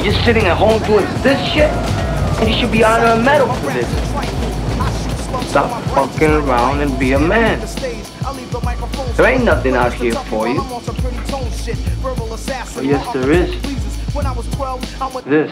just sitting at home doing this shit? You should be honored a medal for this. Stop fucking around and be a man. There ain't nothing out here for you. Oh, yes, there is. This.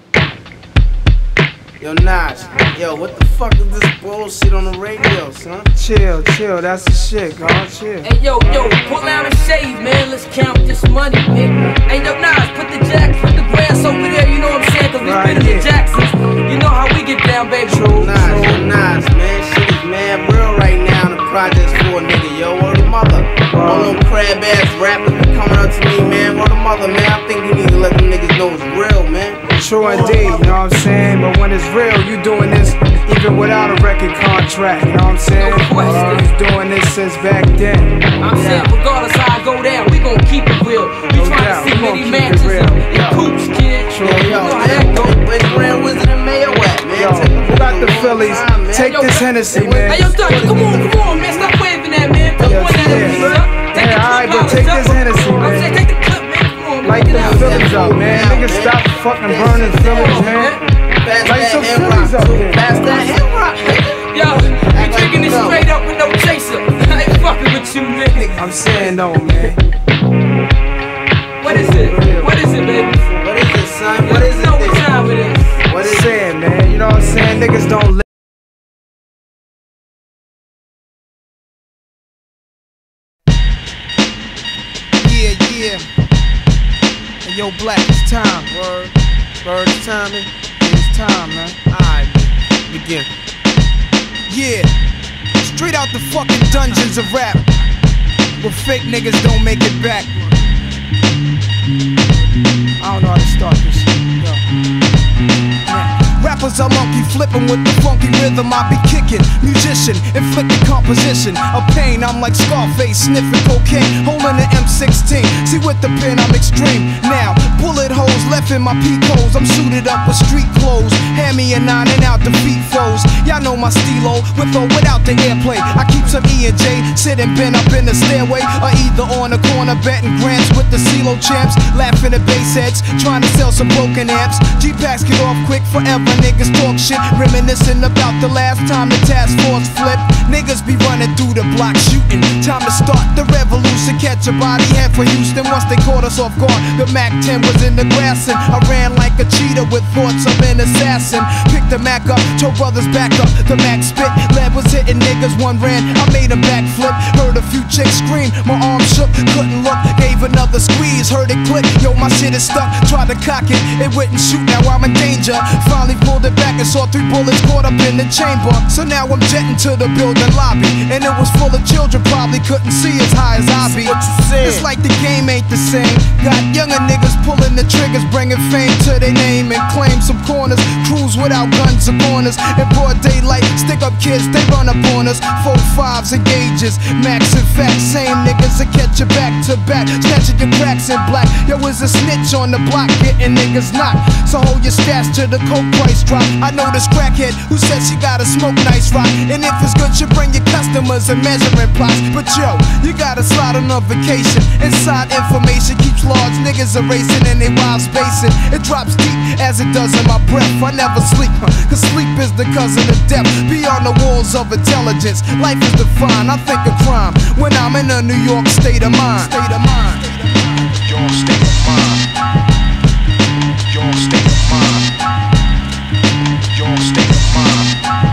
Yo, Nas, yo, what the fuck is this bullshit on the radio, son? Chill, that's the shit, God, chill. Hey, yo, pull out a shade, man, let's count this money, nigga. Hey, yo, Nas, put the grass over there, you know what I'm saying? Cause we been in the Jacksons, you know how we get down, baby. True, Nas, man, shit is mad real right now. The project's for a nigga, yo, word of mother. All them crab ass rappers be coming up to me, man, word of mother, man. I think we need to let them niggas know it's real, man. True indeed, you know what I'm saying? But when it's real, you doing this even without a record contract, you know what I'm saying? He's doing this since back then. I'm saying, regardless how I go down, we gon' keep it real. We trying to see many matches and coops, kid. True, yo, where's Grand Wizard and Mayo at, man? Yo, who got the Phillies? Take this Hennessy, man. Hey, yo, Doug, come on, man, stop waving that, man. Don't point that at me, son. Yeah, alright, but take this Hennessy, man. I'm saying, take the clip, man. Come on, light the Phillies up, man. Niggas stop fucking burning Phillies, man. Light some Phillies up there. Pass that hip rock, nigga. Yo, we drinking this straight up with no chaser. I ain't fucking with you, nigga. I'm saying no, man. What is it? What is it, baby? What is it, son? What is it? You know what time it is. What is it? Saying, man, you know what I'm saying? Niggas don't live. Yeah. Hey, yo, Black, it's time. Word, it's timing. It's time, man. Alright, begin. Yeah, straight out the fucking dungeons of rap, where fake niggas don't make it back. I don't know how to start this shit. Yo. Rappers are monkey flipping with the funky rhythm I be kicking. Musician, inflicting composition of pain. I'm like Scarface, sniffing cocaine, holding an M16. See with the pen I'm extreme. Now, bullet holes left in my peak holes. I'm suited up with street clothes. Hand me a 9 and out defeat foes. Y'all know my stilo, with or without the airplay. I keep some E and J, sitting bent up in the stairway, or either on the corner betting grants with the CeeLo champs. Laughing at bass heads, trying to sell some broken amps. G-packs get off quick forever. Niggas talk shit, reminiscing about the last time the task force flipped. Niggas be running through the block shooting. Time to start the revolution. Catch a body head for Houston once they caught us off guard. The Mac 10 was in the grass and I ran like a cheetah with thoughts of an assassin. Picked the Mac up, told brothers back up. The Mac spit, lead was hitting niggas. One ran, I made a backflip. Heard a few chicks scream, my arm shook, couldn't look. Gave another squeeze, heard it click. Yo, my shit is stuck. Tried to cock it, it wouldn't shoot. Now I'm in danger. Finally pulled it back and saw 3 bullets caught up in the chamber. So now I'm jetting to the building lobby, and it was full of children, probably couldn't see as high as I be. It's like the game ain't the same. Got younger niggas pulling the triggers, bringing fame to their name and claim some corners. Cruise without guns or corners. In broad daylight, stick up kids, they run up on us. 4-5s and gauges, max and facts. Same niggas that catch you back to back, snatching your cracks in black. Yo, is a snitch on the block, getting niggas knocked. So hold your stats till the coke price drop. I know this crackhead who said she gotta smoke nice rock, and if it's good, you bring your customers and measuring plots. But yo, you gotta slide on a vacation. Inside information keeps large niggas erasing and they wild spacing. It drops deep as it does in my breath. I never sleep, cause sleep is the cousin of death. Beyond the walls of intelligence, life is defined. I think of crime when I'm in a New York state of mind. Your state of mind. Your state of mind. Your state of mind.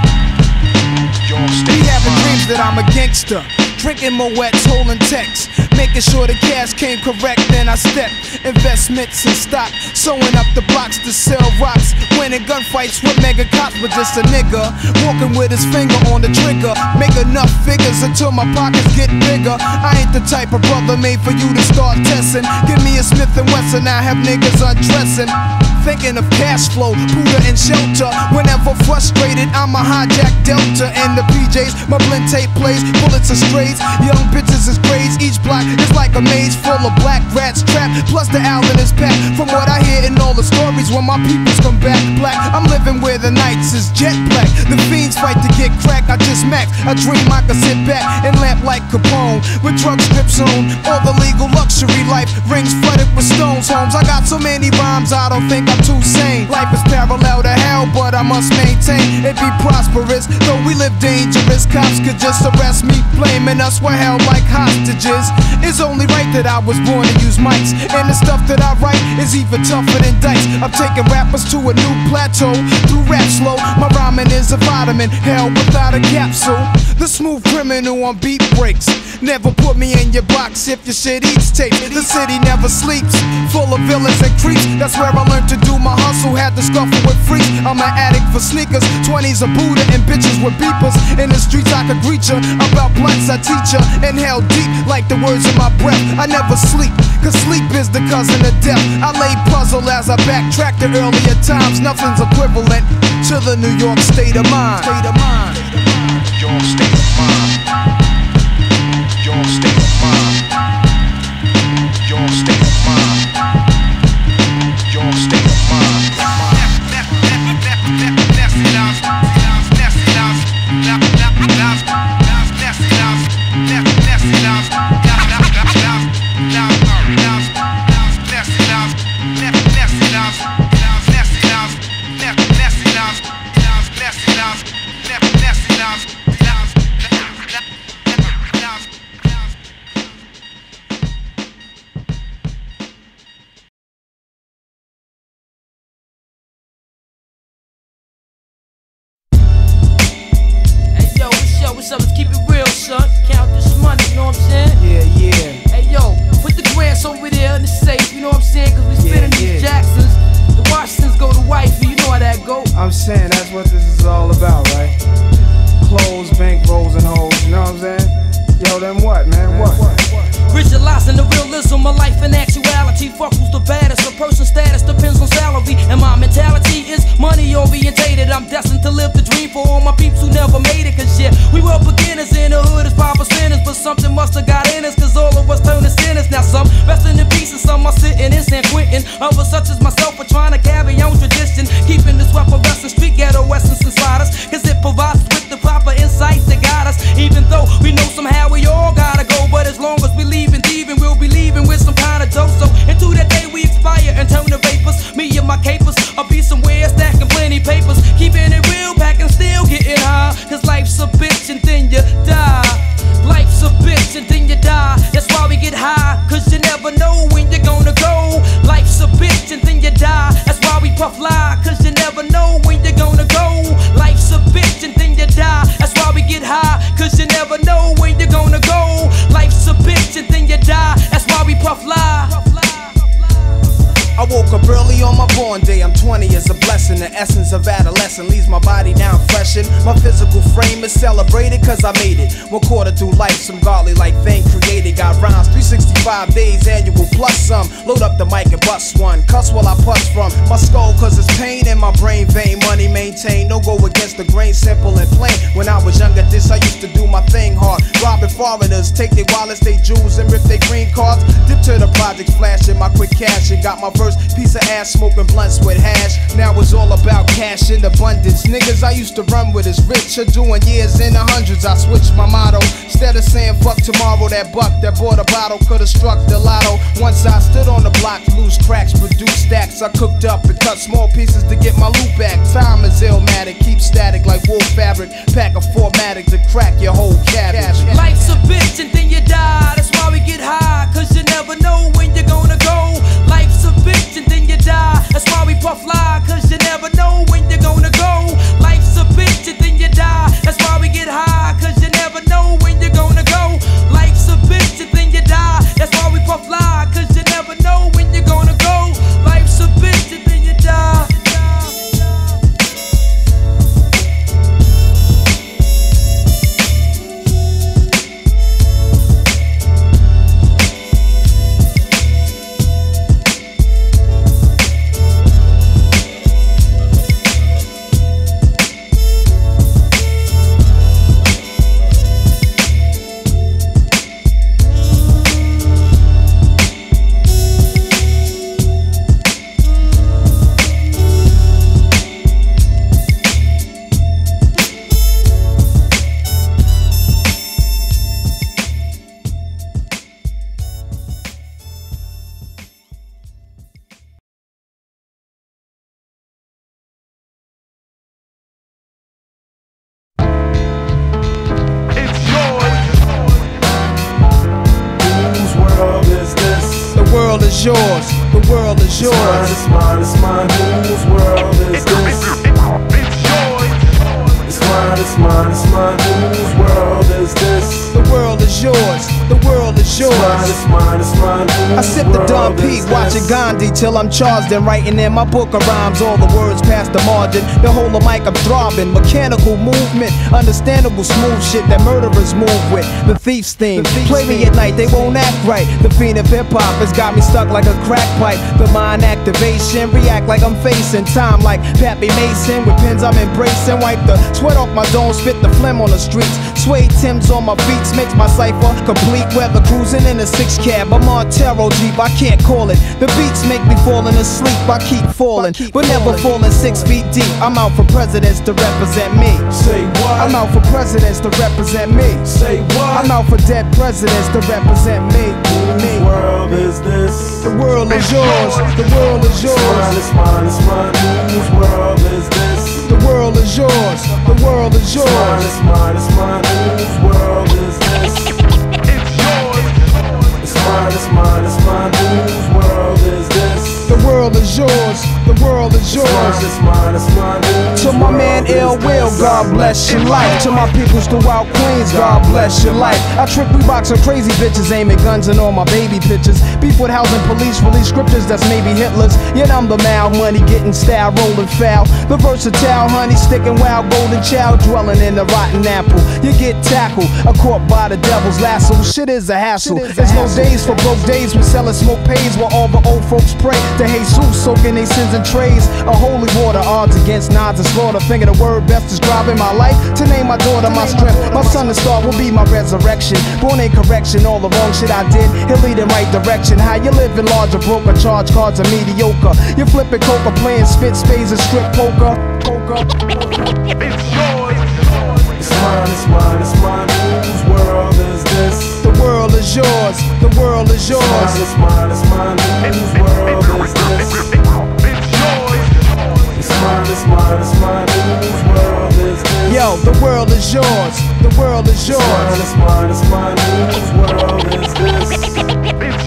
Your state of mind. Be having dreams that I'm a gangster, drinking Moet's, holding texts, making sure the cash came correct. Then I step investments and stock, sewing up the blocks to sell rocks, winning gunfights with mega cops. But just a nigga walking with his finger on the trigger, make enough figures until my pockets get bigger. I ain't the type of brother made for you to start testing. Give me a Smith & Wesson, I have niggas undressing. Thinking of cash flow, Buddha and shelter. Whenever frustrated, I'ma hijack Delta and the PJs. My blend tape plays, bullets are strays. Young bitches is grades, streets, each block is like a maze full of black rats trapped. Plus the owl in his pack. From what I hear in all the stories, when my peoples come back black, I'm living where the nights is jet black. The fiends fight to get crack. I just max. I dream I could sit back and lamp like Capone with drug strips on. All the legal luxury life rings flooded with stones. Homes, I got so many rhymes, I don't think I'm too sane. Life is parallel to hell, but I must maintain it be prosperous. Though we live dangerous, cops could just arrest me, blaming us for held like hostages. It's only right that I was born to use mics, and the stuff that I write is even tougher than dice. I'm taking rappers to a new plateau through rap slow. My rhyming is a vitamin, hell without a capsule. The smooth criminal on beat breaks. Never put me in your box if your shit eats tape. The city never sleeps, full of villains and creeps. That's where I learned to do my hustle, had to scuffle with freaks. I'm an addict for sneakers, 20s a Buddha and bitches with beepers. In the streets I could greet ya, about blunts I teach ya. Inhale deep like the words in my breath. I never sleep, cause sleep is the cousin of death. I lay puzzle as I backtrack to earlier times. Nothing's equivalent to the New York state of mind. Your state of mind. Your state of mind. Your state of mind. Your state of mind. What's up? Let's keep it real, son. Count this money, you know what I'm saying? Yeah. Hey, yo, put the grants over there in the safe, you know what I'm saying? Cause we spinning these Jacksons. The Washingtons go to wifey, you know how that go. I'm saying that's what this is all about, right? Clothes, bank rolls, and hoes, you know what I'm saying? Yo, then what, man? What? Visualizing the realism of life and actuality. Fuck who's the baddest. A person's status depends on salary. And my mentality is money orientated. I'm destined to live the dream for all my peeps who never made it. Cause yeah, we were beginners in the hood as papa spinners. But something must have got in us, cause all of us turned to sinners. Now some resting in peace and some are sitting in San Quentin. Others such as myself are trying to carry on tradition, keeping this weapon wrestling street ghetto essence inside us. Cause it provides us with the proper insights that guide us. Even though we know somehow we all gotta go, but as long as we leave and thieving, we'll be leaving with some kind of dope. So into that day we expire and turn to vapors. Me and my capers, I'll be somewhere stacking plenty papers, keeping it real, packing still getting high. Cause life's a bitch and then you die. Life's a bitch and then you die. That's why we get high, cause you never know when you're gonna go. Life's a bitch and then you die. That's why we puff lie, cause you never know when you're gonna go. Life's a bitch and then you die. That's why we get high, cause you never know when you're gonna go. Life's a bitch and then you die. That's why we puff lie. I woke up early on my born day. I'm 20 is a blessing. The essence of adolescence leaves my body down freshened. My physical frame is celebrated cause I made it. 1/4 through life, some godly like thing created. Got rhymes 365 days annual plus some. Load up the mic and bust one. Cuss while I puss from my skull cause it's pain in my brain vein. Money maintained, no go against the grain, simple and plain. When I was younger this I used to do my thing hard. Robbing foreigners, take their wallets, they jewels and rip their green cards. Dip to the projects, flashing my quick cash and got my first piece of ass smoking blunts with hash. Now it's all about cash in abundance. Niggas I used to run with is rich are doing years in the hundreds. I switched my motto. Instead of saying fuck tomorrow, that buck that bought a bottle could've struck the lotto. Once I stood on the block, loose cracks, produced stacks. I cooked up and cut small pieces to get my loot back. Time is Illmatic, keep static like wool fabric. Pack a 4matic to crack your whole cabbage. Life's a bitch and then you die. That's why we get high, cause you never know when you're gonna go. Life's a bitch and then you die. That's why we puff lie, cause you never know when you're gonna go. Life's a bitch and then you die. That's why we get high, cause you never know when you're gonna go. Life's a bitch and then you die. That's why we puff lie, cause you never know when you're gonna go. Life's a bitch and then you die. yours, the world is yours. It's mine, it's mine, whose world is this? It's mine, it's mine, it's mine, whose world is this? The world is yours, the world is yours. It's mine, it's mine, I sip the Don Pete, watching Gandhi till I'm charged and writing in my book of rhymes. All the words past the margin, the whole of mic I'm throbbing. Mechanical movement, understandable smooth shit that murderers move with. The thief's theme, play me at night, they won't act right. The fiend of hip hop has got me stuck like a crack pipe. The mind activation, react like I'm facing time like Pappy Mason. With pins I'm embracing, wipe the sweat off my dome, spit the phlegm on the streets. Suede Timbs on my feet makes my cipher complete. Weather cruising in a 6 cab, I'm on Taro Jeep, I can't call it. The beats make me falling asleep, I keep falling, but never falling 6 feet deep. I'm out for presidents to represent me. Say what? I'm out for presidents to represent me. Say what? I'm out for dead presidents to represent me. Whose world is this? The world is yours, the world is yours. It's mine, it's mine, whose world is this? The world is yours, the world is yours. It's mine, it's mine, whose world is this? It's mine, it's mine, it's mine, whose world is this? The world is yours, the world is yours. It's mine, it's mine, whose To my man Ill world is Will, this? God bless your life. To my peoples throughout Queens, God bless your life. I trick Reeboks on crazy bitches, aiming guns and all my baby pictures. Beef with housing police, release scriptures that's maybe Hitler's. Yet I'm the mal, money getting style, rolling foul. The versatile honey, sticking wild, golden child, dwelling in the rotten apple. You get tackled, a caught by the devil's lasso. Shit is a hassle. There's no days for broke days. We selling smoke pays while all the old folks pray to Jesus, soaking their sins in trays. A holy water, odds against nods and slaughter. Finger the word best describing my life. To name my daughter my strength, my son the star will be my resurrection. Born in correction, all the wrong shit I did, he'll lead in right direction. How you living large or broke, or charge cards are mediocre. You flipping coca, playing spit spades and strip poker. It's mine, it's mine, it's mine, whose world is this? The world is yours, the world is yours. It's mine, it's mine, whose world is this? It's mine, it's mine, it's mine, whose world is this? Yo, the world is yours, the world is yours. It's mine, it's mine, whose world is this?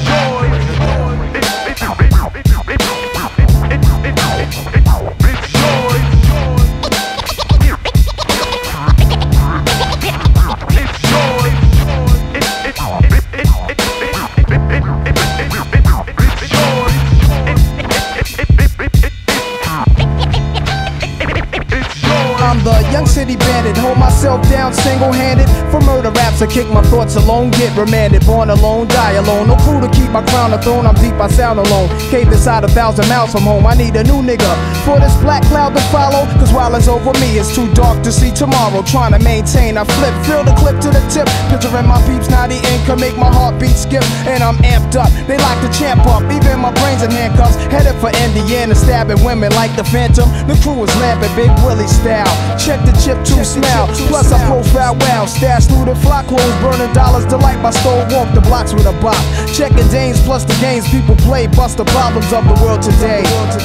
I'm the young city bandit, hold myself down single-handed. For murder raps, I kick my thoughts alone, get remanded. Born alone, die alone, no crew to keep my crown a throne. I'm deep, I sound alone, caved inside 1,000 miles from home. I need a new nigga for this black cloud to follow, cause while it's over me, it's too dark to see tomorrow. Trying to maintain, I flip, fill the clip to the tip. Picturing my peeps, now the ink can make my heartbeat skip. And I'm amped up, they like to champ up, even my brains in handcuffs. Headed for Indiana, stabbing women like the Phantom. The crew is lamping, Big Willie style. Check the chip to smell, plus I profile well. Stash through the flock clothes, burning dollars, delight my stole, walk the blocks with a bop. Checking Danes plus the games people play, bust the problems of the world today.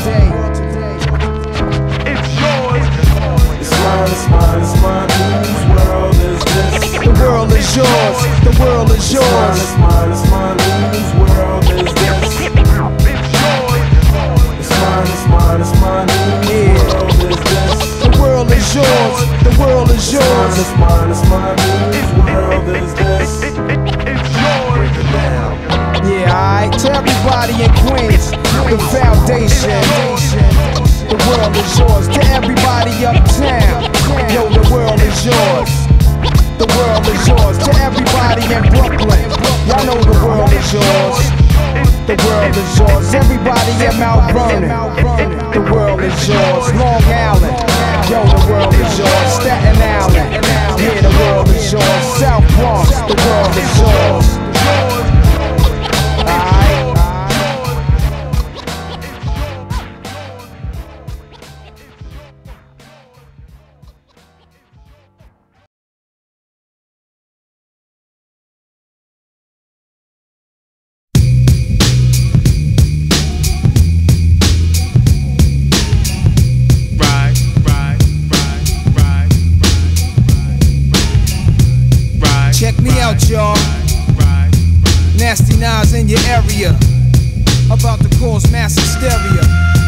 It's mine, it's mine, it's mine, whose world is this? The world is yours, the world is yours. It's mine, it's mine, whose world is this? It's mine, it's mine, it's mine, whose world is this? The world is yours, the world is yours. It's mine, it's mine, whose world is this? Yeah, alright, to everybody in Queens, the foundation. The world is yours, to everybody uptown. Yo, the world is yours. The world is yours, to everybody in Brooklyn. Y'all know the world is yours. The world is yours, everybody in Mount Vernon. The world is yours, Long Island. Yo, the world is yours, Staten Island. Yeah, the world is yours, South Bronx. The world is yours. Check me out, y'all. Nasty Nas in your area. about to cause mass hysteria.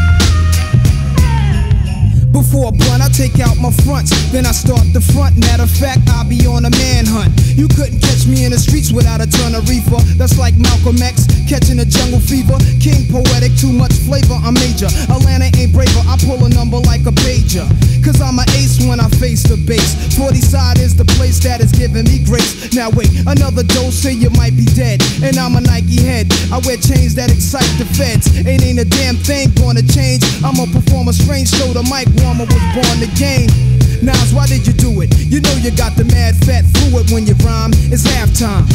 Before a blunt, I take out my fronts, then I start the front. Matter of fact, I'll be on a manhunt. You couldn't catch me in the streets without a ton of reefer. That's like Malcolm X catching a jungle fever. King poetic, too much flavor, I'm major. Atlanta ain't braver, I pull a number like a pager. Cause I'm an ace when I face the base. 40 side is the place that is giving me grace. Now wait, another dose so you might be dead. And I'm a Nike head, I wear chains that excite the feds. Ain't a damn thing gonna change. I'ma perform a strange show, the mic warmer was born to game. Nas, why did you do it? You know you got the mad fat fluid when you rhyme. It's halftime.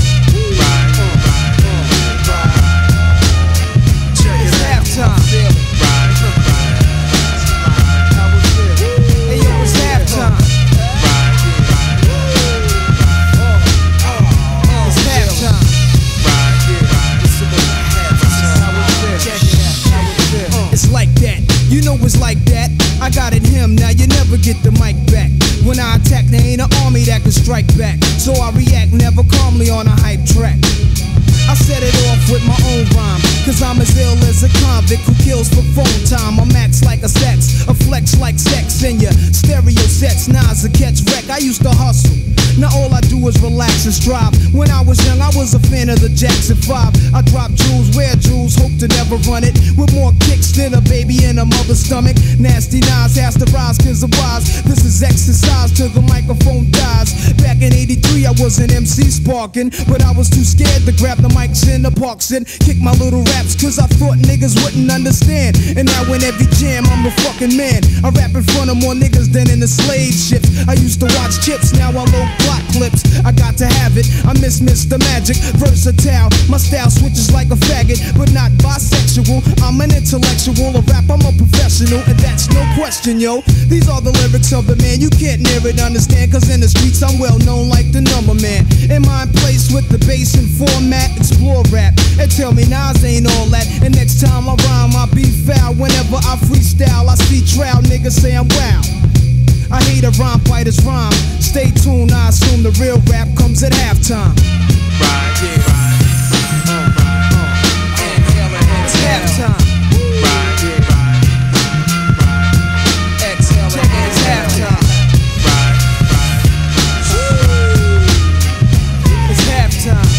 It's halftime. Hey yo, it's halftime. It's halftime. It's like that. You know it's like that. I got it him, now you never get the mic back. When I attack, there ain't an army that can strike back. So I react never calmly on a hype track. I set it off with my own rhyme, cause I'm as ill as a convict who kills for phone time. I'm max like a sex, a flex like sex in your stereo sets. Nas a catch wreck, I used to hustle. Now all I do is relax and strive. When I was young, I was a fan of the Jackson 5. I drop jewels, wear jewels, hope to never run it. With more kicks than a baby in a mother's stomach. Nasty Nas has to rise cause of wise. This is exercise till the microphone dies. Back in 83 I was an MC sparking, but I was too scared to grab the mics in the parks and kick my little raps cause I thought niggas wouldn't understand. And now in every jam I'm the fucking man. I rap in front of more niggas than in the slave ships. I used to watch Chips, now I load plot clips. I got to have it, I miss Mr. Magic. Versatile, my style switches like a faggot, but not bisexual. I'm an intellectual, a rap, I'm a professional, and that's no question, yo. These are the lyrics of the man, you can't near it understand, cause in the streets I'm well known like the number man. In my place with the bass and format, explore rap, and tell me Nas ain't all that. And next time I rhyme, I be foul. Whenever I freestyle, I see trial, niggas say I'm wow. I hate a rhyme fighter's rhyme. Stay tuned, I assume the real rap comes at halftime. Right, yeah. It's halftime. Right, yeah. Exhale, check it, it's halftime. Right, it's halftime.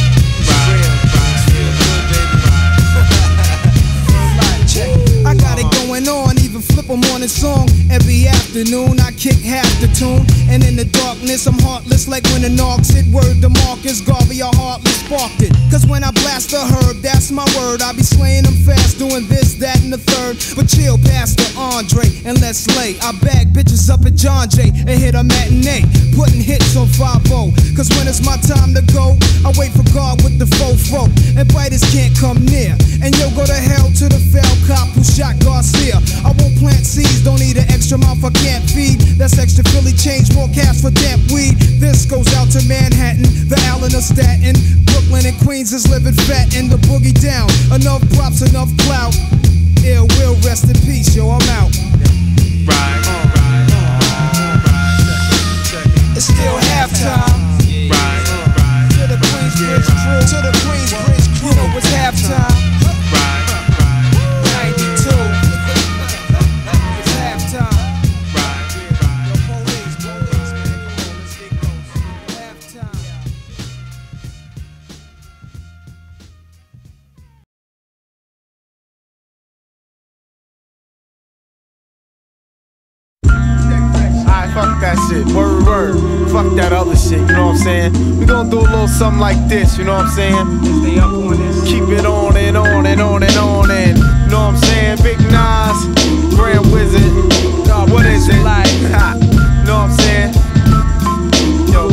I got it going on, even flip a morning song. Every afternoon I kick half the tune, and in the darkness I'm heartless like when the knocks hit. Word to Marcus Garvey, I heartless sparked it. Cause when I blast a herb, that's my word. I be slaying them fast, doing this, that, and the third. But chill, Pastor Andre, and let's lay. I bag bitches up at John Jay and hit a matinee, putting hits on 5-0. Cause when it's my time to go, I wait for God with the fofo, and biters can't come near. And yo, go to hell to the fell cop who shot Garcia. I won't plant seeds, don't need an extra mouth I can't feed. That's extra Philly change, more cash for damp weed. This goes out to Manhattan, the Allen of Staten. Brooklyn and Queens is living fat in the boogie down. Enough props, enough clout. Ill will, rest in peace, yo, I'm out. Right. It's still halftime. Right. To the Queensbridge crew, to the Queensbridge crew, you know it's halftime. Right. 92. It's halftime. Right. Yo, police, man, come on, let's get close. Halftime. Alright, fuck that shit. Word, word. Fuck that other shit, you know what I'm saying? We gonna do a little something like this, you know what I'm saying? Stay up on this. Keep it on and on and on and on and, you know what I'm saying? Big Nas, Grand Wizard. What is it? Like, you know what I'm saying? Yo,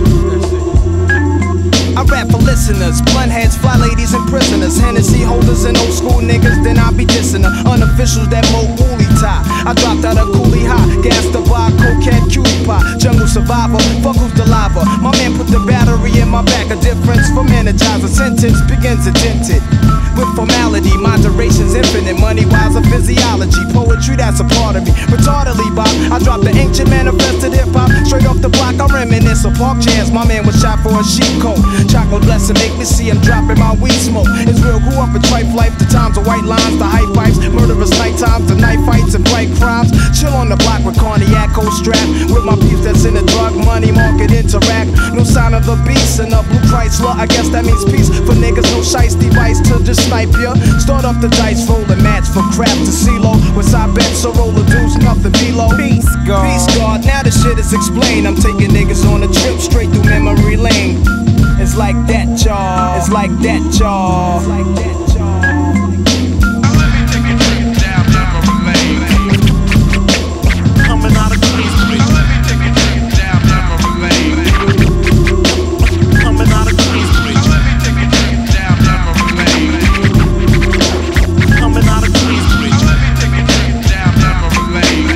I rap for listeners, blunt heads, fly ladies and prisoners, Hennessy holders and old school niggas, then I be dissing her. Unofficials that mo woolly tie. I dropped out of coolie high, gas to buy, cocaine, cutie pie, jungle survivor, fuck who's the lava. My man put the battery in my back, a difference from energizer. Sentence begins a dented. with formality. Moderation's infinite, money-wise a physiology. Poetry, that's a part of me. Retardedly, Bob, I dropped the ancient manifested hip-hop. Straight off the block, I reminisce of park jams. My man was shot for a sheep coat. Chocolate blessing make me see him dropping my weed smoke. It's real, grew up in trife life. The times of white lines, the high pipes, murderous night times, the night fights and bright crimes. Chill on the block with cognac, cold strap. With my peeps that's in the drug money market interact. No sign of the beast and a blue Chrysler. I guess that means peace for niggas. No shice device to just snipe ya. Start off the dice, roll the match for crap to CeeLo. With side bets, so roll the deuce, nothing below. Peace God. Peace God. Now the shit is explained. I'm taking niggas on a trip straight through memory lane. It's like that, y'all. It's like that, y'all. It's like that, y'all. Let me take a trip down memory lane. Coming out of Queensbridge. Let me take a trip down memory lane. Coming out of Queensbridge. Let me take a trip down memory lane. Coming out of Queensbridge. Let me take a trip down memory lane.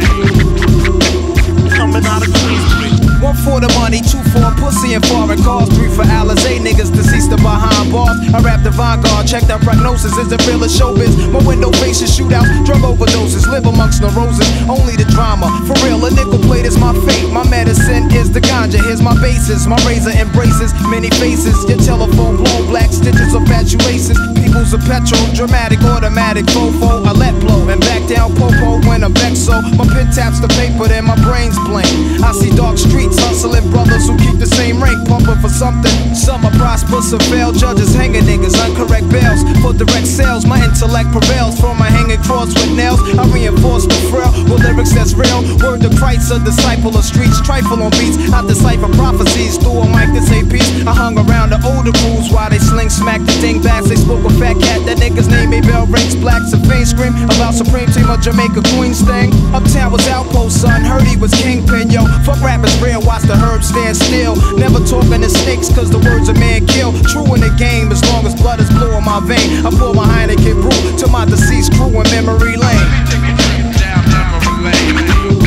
Coming out of Queensbridge. One for the money, two for pussy and foreign cars, three for Alizé niggas deceased or behind bars. I rap the vanguard, check that prognosis. Is it real or showbiz? My window faces shootouts, drug overdoses, live amongst the roses. Only the drama, for real. A nickel plate is my fate. My medicine is the ganja. Here's my basis. My razor embraces many faces. Your telephone blown, black stitches of fatuations. People's a petrol, dramatic, automatic, fofo. I let blow and back down popo when I'm vexed. So my pen taps the paper, then my brain's blank. I see dark streets, hustling brothers who keep the same rank, pumping for something. Some are prosper, some fail. Judges hanging niggas, uncorrect bails. For direct sales, my intellect prevails. From my hanging cross with nails, I reinforce the frail with lyrics that's real. Word to Christ, a disciple of streets. Trifle on beats, I decipher prophecies through a mic to say peace. I hung around the older crews while they sling smack the dingbats. They spoke a fat cat, that nigga's name made bell rings. Blacks and fiends scream about supreme team of Jamaica Queens thing. Uptown was outpost, son. Heard he was kingpin, yo. Fuck rappers real, watch the herbs stand still. Never talking to snakes, cause the words a man kill. True in the game, as long as blood is blue in my vein. I pour my Heineken brew to my deceased crew in memory lane. Take a trip down memory lane.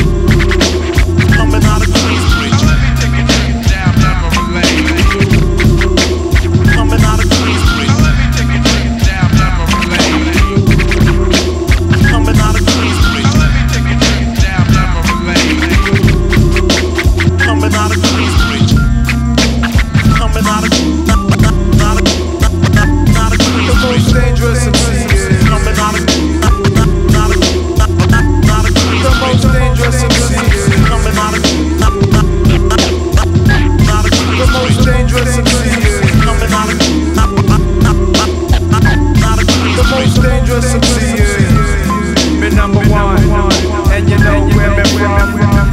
Coming out of Queensbridge. Let me take a trip down memory lane. Coming out of Queensbridge. Let me take a trip down memory lane. Coming out of Queensbridge. Let me take a trip down memory lane. Coming out of Queensbridge. Coming out of The most dangerous MC is coming out of the most dangerous MC is coming out of the most dangerous MC is coming out of the most dangerous MC is been number one, and you know where me from.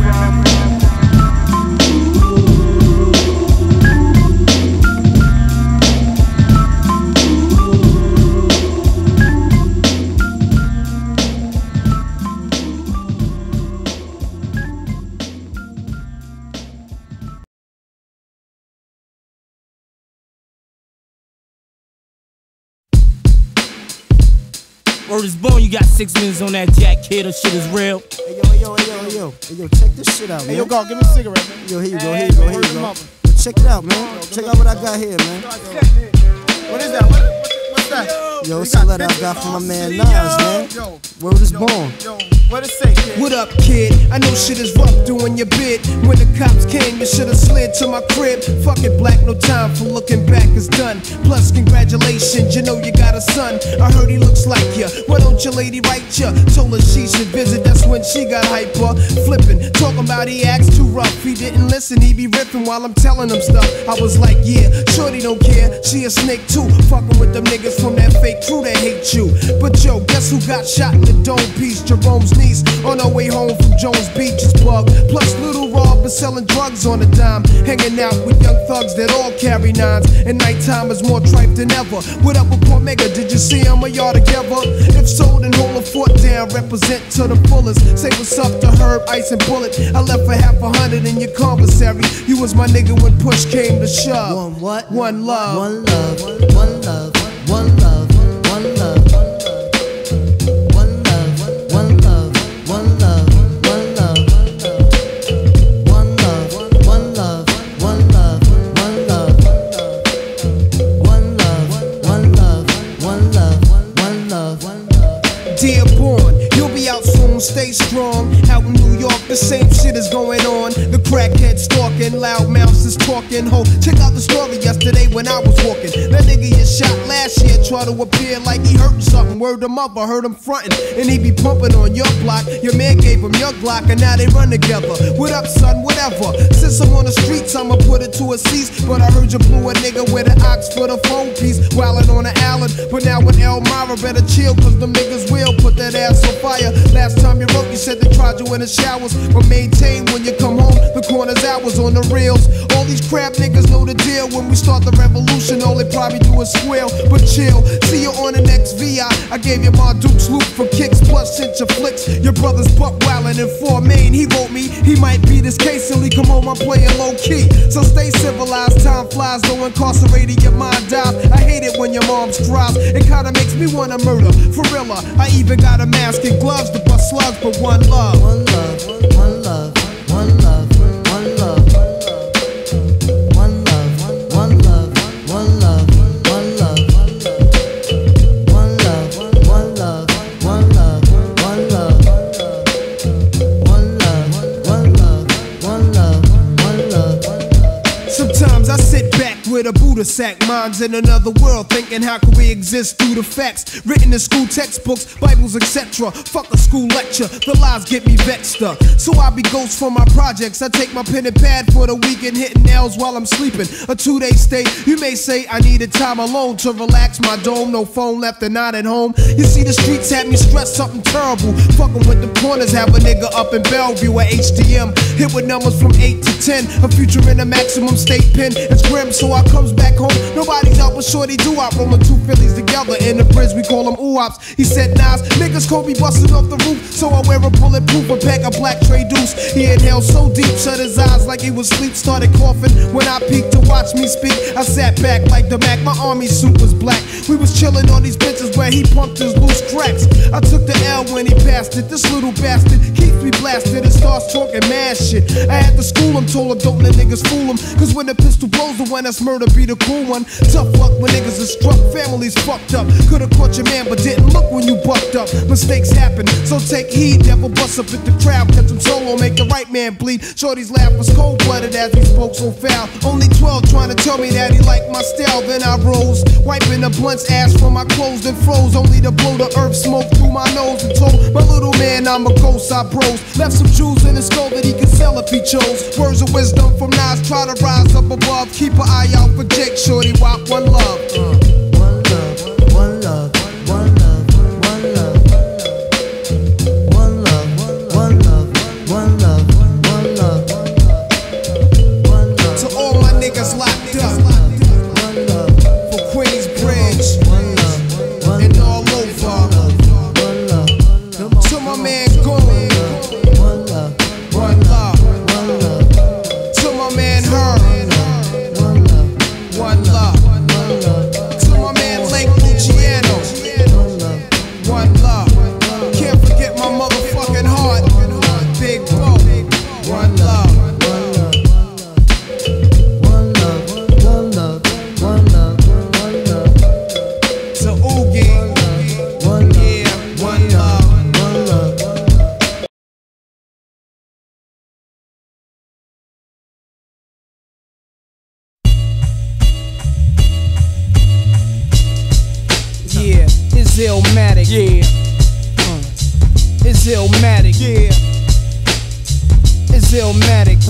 Word is born, you got 6 minutes on that jack, kid. That shit is real. Hey yo, check this shit out, man. Hey, yo, God, give me a cigarette, man. Yo, here you go. Yo, check it out, man. Check out what I got here, man. What is that? What's that? Yo, it's a letter I got from my man Nas, man. Yo, Word is born. yo, what it say, kid? What up, kid? I know shit is rough doing your bid. When the cops came, you should've slid to my crib. Fuck it, black, no time for looking back, it's done. Plus, congratulations, you know you got a son. I heard he looks like ya. Why don't your lady write ya? Told her she should visit, that's when she got hyper. Flipping, talking about he acts too rough. He didn't listen, he be ripping while I'm telling him stuff. I was like, yeah, shorty don't care. She a snake too. Fucking with them niggas from that fake crew that hate you. But yo, guess who got shot in the dome piece? Jerome's niece on her way home from Jones Beach is bugged. Plus little Rob is selling drugs on a dime. Hanging out with young thugs that all carry nines. And nighttime is more tripe than ever. What up with Cormega? Did you see him or y'all together? If so, then hold a fort down. Represent to the fullest. Say what's up to Herb, Ice and Bullet. I left for $100 in your commissary. You was my nigga when push came to shove. One what? One love. One love. One love. One love. One love. One love. gon' stay strong. Out in New York, the same shit is going on. The crackhead stalking, loud mouths is talking. Ho, check out the story yesterday when I was walking. That nigga you shot last year tried to appear like he hurtin' something. Word him up, I heard him frontin'. And he be pumping on your block. Your man gave him your Glock and now they run together. What up, son? Whatever. Since I'm on the streets, I'ma put it to a cease. But I heard you blew a nigga with an ox for the phone piece. Wildin' on the island. But now with Elmira, better chill, cause them niggas will put that ass on fire. Last time you wrote, you said they tried you in the showers. But maintain when you come home, the corner's hours on the reels. All these crap niggas know the deal. When we start the revolution, all they probably do is squeal. But chill, see you on the next VI. I gave you my Duke's loop for kicks, plus sent your flicks. Your brother's buck wildin' in 4 Main. He wrote me, he might be this case till he come home, I'm playing low key. So stay civilized, time flies, though incarcerated, your mind dies. I hate it when your mom's cries. It kinda makes me wanna murder, for real. I even got a mask and gloves to bust slugs, but one love. One love, one love, one love, one love. One love, one love, one love, one love. One love, one love, one love, one love. One love, one love, one love, one love. Sometimes I sit back with a Buddha sack, minds in another world, thinking how can we exist through the facts written in school textbooks, Bibles, etc. Fuck a school lecture, the lies get me vexed up. So I be ghost for my projects. I take my pen and pad for the weekend, hitting nails while I'm sleeping. A 2-day stay, you may say I needed time alone to relax my dome. No phone left and not at home. You see the streets had me stressed, something terrible. Fucking with the corners, have a nigga up in Bellevue at HDM. Hit with numbers from 8 to 10, a future in a maximum state pen. It's grim, so I comes back home. Nobody's out but shorty do I rolling 2 Phillies together in the bridge, we call them oops. He said Nas, niggas Kobe busting off the roof, so I wear a bulletproof and pack a black tray deuce. He inhaled so deep, shut his eyes like he was asleep, started coughing. When I peeked to watch me speak, I sat back like the Mac, my army suit was black. We was chilling on these benches where he pumped his loose cracks. I took the L when he passed it, this little bastard keeps me blasted and starts talking mad shit. I had to school him, told him don't let niggas fool him, cause when the pistol blows, the one that's murder be the cool one. Tough luck when niggas are struck, families fucked up. Could've caught your man but didn't look when you bucked up. Mistakes happen, so take heed, never bust up at the crowd. Catch him solo, make the right man bleed. Shorty's laugh was cold-blooded as he spoke so foul. Only 12 trying to tell me that he liked my style. Then I rose, wiping the blunt's ash from my clothes and froze, only to blow the earth smoke through my nose. And told my little man I'm a ghost, I bros. Left some jewels in his skull that he could sell if he chose. Words of wisdom from Nas, try to rise up above. Keep an eye out for Jake, shorty, walk one love. One love, one love, one love, one love. One love, one love, one love, one love. One love. To all my niggas locked up, One love, for Queensbridge one love, one and all over. one love, To my man Goon, one love, one love. one love, To my man Herb, one love, one love. one love, To my man Lake Luciano, one love. one love. Can't forget my motherfucking heart, Big Bo, one love. One love, one love, one love, one love, To Oogie, one love, yeah, one love. one love. Yeah, it's Illmatic. Yeah, it's Illmatic. Yeah, it's Illmatic.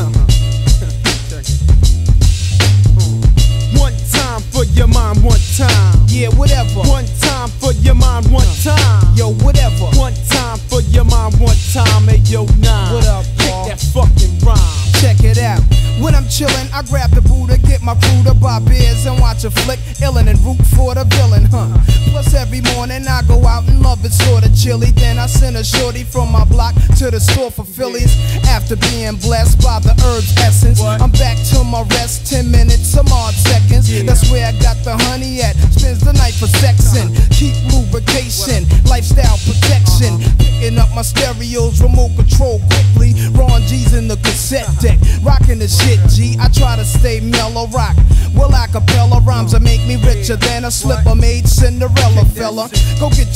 One time for your mind, one time. Yeah, whatever. One time for your mind, one time. Yo, whatever. One time for your mind, one time. Hey, yo, 9. What up, Kick Paul? that fucking rhyme. Check it out. When I'm chillin', I grab the Buddha, get my crew to buy beers and watch a flick, illin' and root for the villain, huh? Plus every morning I go out and love it sorta chilly. Then I send a shorty from my block to the store for Phillies. After being blessed by the herb's essence, I'm back to my rest, 10 minutes, some odd seconds. That's where I got the honey at. Spends the night for sexing, keep lubrication, lifestyle protection. Picking up my stereos, remote control quickly. Ron G's in the cassette deck, rocking the shit, G. I try to stay mellow rock. Well, acapella rhymes that make me richer than a slipper made Cinderella fella. Go get your crew,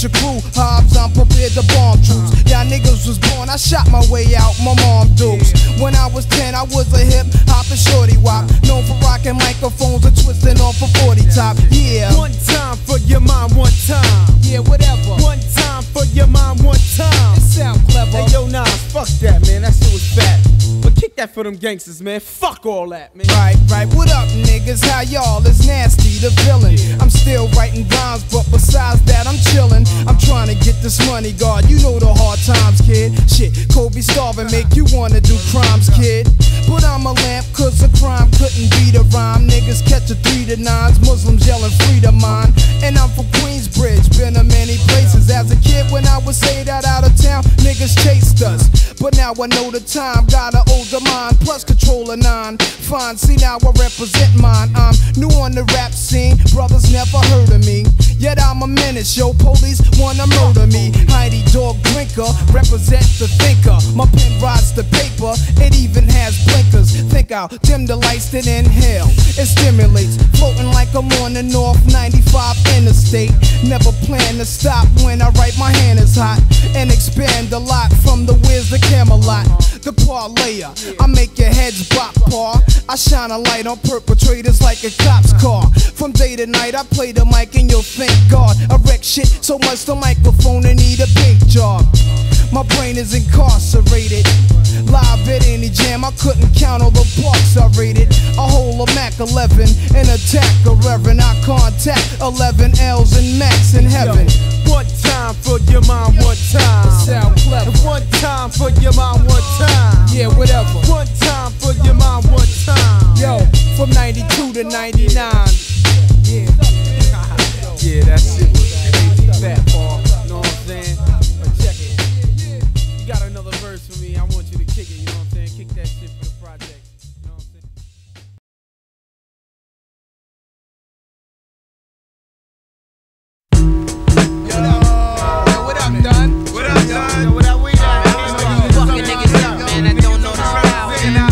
Hobbs, I'm prepared to bomb troops. Y'all niggas was born, I shot my way out, my mom dukes. When I was 10, I was a hip hop and shorty wop, known for rocking microphones and twisting off a 40 top. Yeah. One time for your mom, one time. Yeah, whatever. One time for your mom, one time. It sound clever. Hey, yo, Nas, fuck that, man. That shit was fat. But kick that for them gangsters, man. Fuck all that, man. Right. What up, niggas? How y'all? It's Nasty, the villain. I'm still writing rhymes, but besides that, I'm chillin'. I'm trying to get this money, God. You know the hard times, kid. Shit, Kobe starving make you wanna do crimes, kid. But I'm a lamp, cause a crime couldn't beat a rhyme. Niggas catch a 3 to 9s, Muslims yelling free to mine. And I'm from Queensbridge, been to many places. As a kid, when I was say that out of town, niggas chased us. But now I know the time, got an older mind, plus control a 9. Fine, see now I represent mine. I'm new on the rap scene, brothers never heard of me. Yet I'm a menace, yo, police wanna murder me. Heidi dog drinker, represent the thinker. My pen rides the paper, it even has blinkers. Think I'll dim the lights, then inhale. It stimulates, floating like I'm on the North 95 interstate. Never plan to stop when I write, my hand is hot. And expand a lot from the Wiz to Camelot. The parlayer, I make your heads bop, paw. I shine a light on perpetrators like a cop's car. From day to night, I play the mic and you'll thank God. I wreck shit so much the microphone and need a paint job. My brain is incarcerated. Live at any jam, I couldn't count all the parks I rated. A whole of Mac 11, an attack, a reverend. I contact 11 L's and Max in heaven. One time for your mom, one time. Sound clever. One time for your mom, one time. Yeah, whatever. One time for your mom, one time. Yo, from 92 to 99. Yeah. Yeah, that shit was crazy fat, Paul. Know what I'm saying? But check it. You got another verse for me, I want you to kick it, you know what I'm saying? Kick that shit for the project. You know what I'm saying? What up, Don? What up, Don? What up, we got? Fucking niggas up, man, that don't know the style.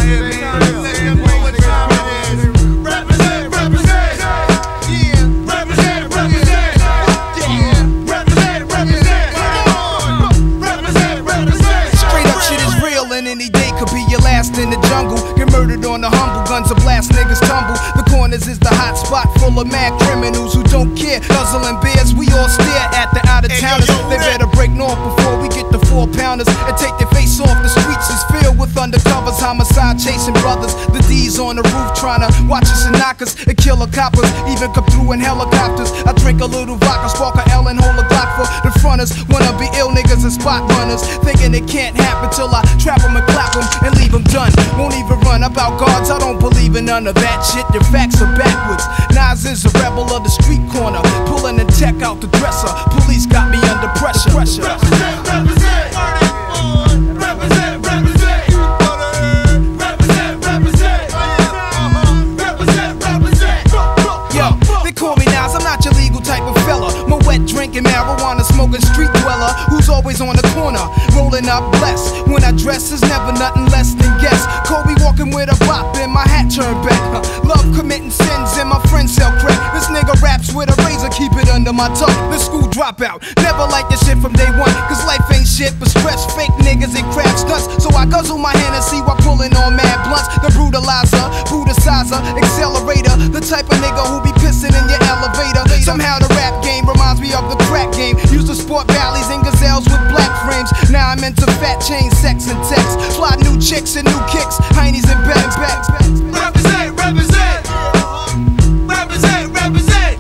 Represent, represent. Yeah. Represent, represent. Yeah. Represent, represent. Represent, represent. Straight up shit is real and any day could be your last in the jungle. Get murdered on the humble, guns a blast, niggas tumble. The corners is the hot spot full of mad criminals who don't care. Guzzling beers, we all stare at the out of towners. They better break north before we get the 4-pounders and take their face off. The streets is filled with undercovers, homicide chasing brothers. The D's on the roof trying to watch us and knock us and kill the coppers. Even come through in helicopters. I drink a little vodka, spark a L and hold a Glock for the fronters. Wanna be ill niggas and spot runners, thinking it can't happen till I trap them and clap them and leave them done. Won't even run about guards, I don't believe in none of that shit. Your facts are backwards. Nas is a rebel of the street corner, pulling the tech out the dresser. Police got me under pressure. Represent, represent. Represent, represent. Represent, represent. Represent, represent. Yo, they call me Nas, I'm not your legal type of fella. My wet drinking, marijuana smoking street dweller who's always on the corner, rolling up blessed. When I dress is never nothing less than guess. Kobe walking with a bop and my hat turned back. Love committing sins and my friends sell crack. This nigga raps with a razor, keep it under my tongue. The school dropout, never like this shit from day one. Cause life ain't shit but stress, fake niggas and crap stunts. So I guzzle my Hennessy while pulling on mad blunts. The brutalizer, brutalizer, accelerator. The type of nigga who be pissing in your elevator. Somehow the rap game reminds me of the crack game. Used to sport valleys and gazelles with black frames. Now I'm into fat chains, sex and text. Fly new chicks and new kicks, heinies and bags. Represent, represent. Represent, represent.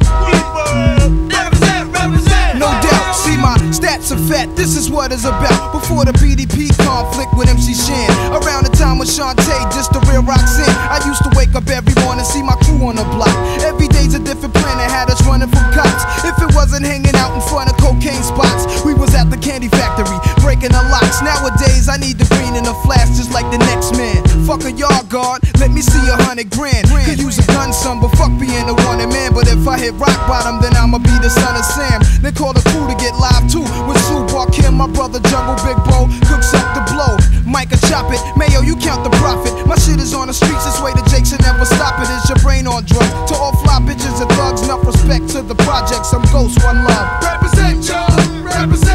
Represent, represent. No doubt, see my stats are fat, this is what it's about. Before the BDP conflict with MC Shan, around the time with Shantae, just the real Roxanne. I used to wake up every morning, see my crew on the block. Every day's a different plan that had us running from cops. If it wasn't hanging out in front of cocaine spots, we was at the candy factory, breaking the locks. Nowadays, I need the green in the flash just like the next man. Fuck a yard guard, let me see 100 grand. Could use a gun, son, but fuck being a wanted man. But if I hit rock bottom, then I'ma be the son of Sam. They call the crew to get live too, with Sue Barkim, my brother Jungle Big Bro, cooks up the blow. Micah chop it, Mayo, you count the profit. My shit is on the streets, this way the Jakes should never stop it. Is your brain on drugs? To all fly bitches and thugs, enough respect to the projects. I'm Ghost, one love. Represent, y'all. Represent.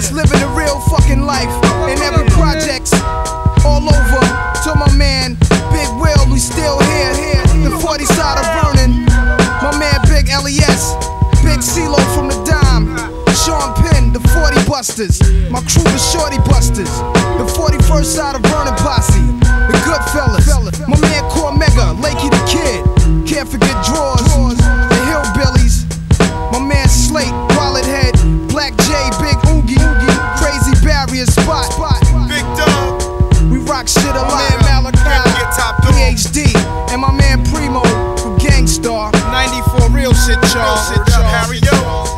Just living a real fucking life in every projects all over. To my man Big Will, we still here. The 40 side of Vernon. My man Big LES, Big CeeLo from the Dime, Sean Penn, the 40 Busters. My crew, the Shorty Busters. The 41st side of Vernon Posse, the Goodfellas. My man Cormega, Lakey the Kid, Can't Forget Drawers, the Hillbillies. My man Slate, Wallet Head, Black J, Big Oogie, Crazy Barrier Spot, Big Dog, we rock shit a lot. man Malachi, PhD, and my man Primo from Gangstar. 94 real shit, y'all. Harry, yo.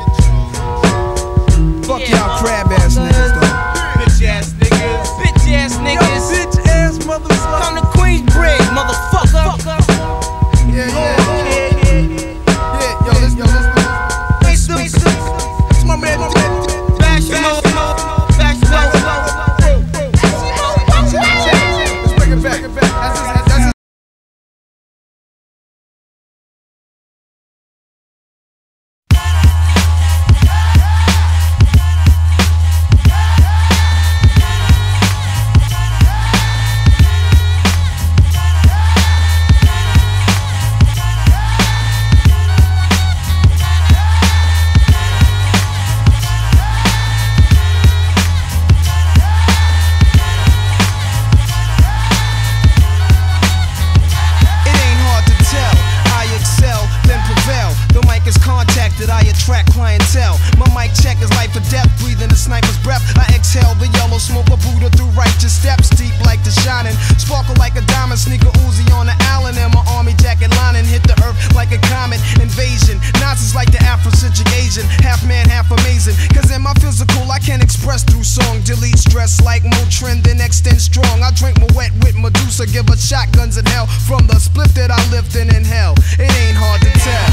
Fuck y'all crab ass niggas though. Bitch ass niggas. Bitch ass niggas. Bitch ass motherfucker. Come to Queensbridge, motherfucker. Yeah. Yo, listen. It's my man. Let's bring it back. That's give us shotguns in hell from the split that I lived in hell. It ain't hard to tell.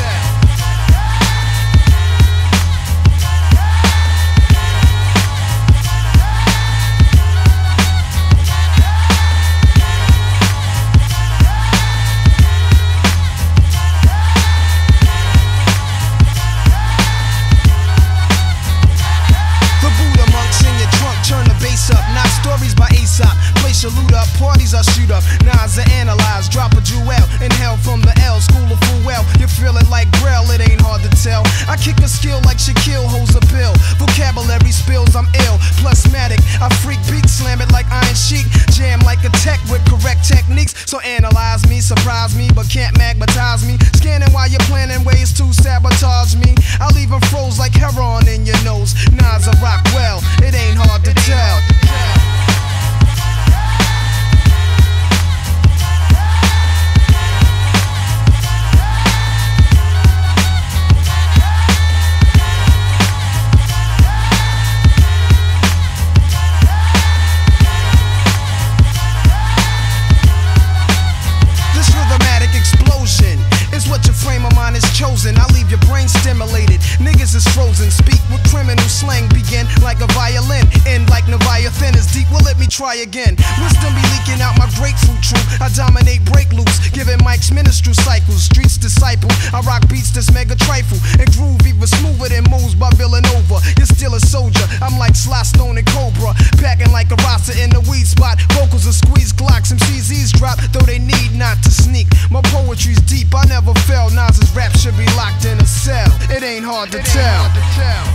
The Buddha monks in your trunk, turn the bass up, not stories by Aesop. Place your loot up, parties I shoot up, Nas I analyze, drop a jewel, inhale from the L, school of full well. You feel it like Braille, it ain't hard to tell. I kick a skill like Shaquille holds a pill. Vocabulary spills, I'm ill, plusmatic. I freak beat, slam it like Iron Sheik. Jam like a tech with correct techniques. So analyze me, surprise me, but can't magnetize me. Scanning while you're planning ways to sabotage me. I leave them froze like heroin in your nose. Nas I rock well, it ain't hard to tell. Chosen, I leave your brain stimulated. Niggas is frozen. Speak with criminal slang. Begin like a violin. End like Leviathan is deep. Well, let me try again. Wisdom be leaking out my grapefruit truth. I dominate break loose. Giving mics minstrel cycles. Streets disciple. I rock beats that's mega trifle. And groove even smoother than moves by Villanova. You're still a soldier. I'm like Sly Stone and Cobra. Packing like a Rasta in the weed spot. Vocals are squeeze clocks. Some CZs drop. Though they need not to sneak. My poetry's deep. I never fell. Nas's rap should be locked in a cell. It ain't hard to tell.